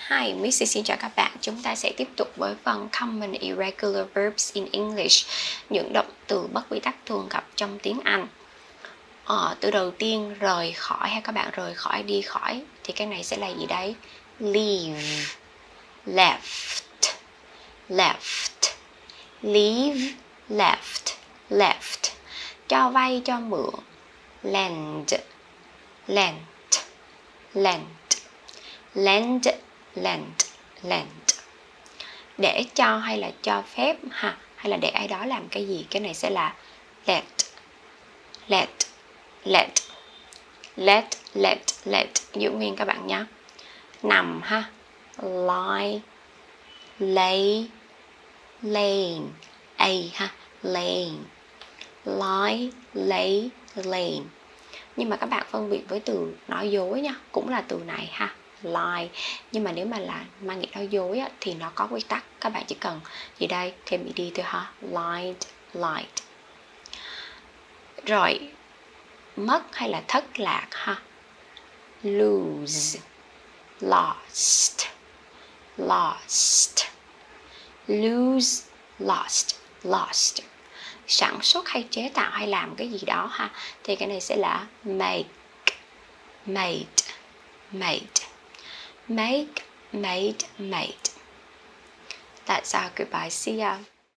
Hi, Missy xin chào các bạn. Chúng ta sẽ tiếp tục với phần Common Irregular Verbs in English, những động từ bất quy tắc thường gặp trong tiếng Anh. Từ đầu tiên rời khỏi hay các bạn rời khỏi, đi khỏi thì cái này sẽ là gì đấy? Leave, left, left, leave, left, left. Cho vay, cho mượn, lend, lent, lent, lend, lend, lend. Để cho hay là cho phép ha, hay là để ai đó làm cái gì, cái này sẽ là let, let, let, let, let, let. Giữ nguyên các bạn nhé. Nằm ha, lie, lay, laying, a ha, laying, lie, lay, laying. Nhưng mà các bạn phân biệt với từ nói dối nha, cũng là từ này ha, lie. Nhưng mà nếu mà là mang nghĩa nói dối á, thì nó có quy tắc. Các bạn chỉ cần gì đây, thêm ed thôi ha, lied, lied. Rồi mất hay là thất lạc ha, lose, lost, lost, lose, lost, lost. Sản xuất hay chế tạo hay làm cái gì đó ha, thì cái này sẽ là make, made, made, make, made, made. That's our goodbye. See ya.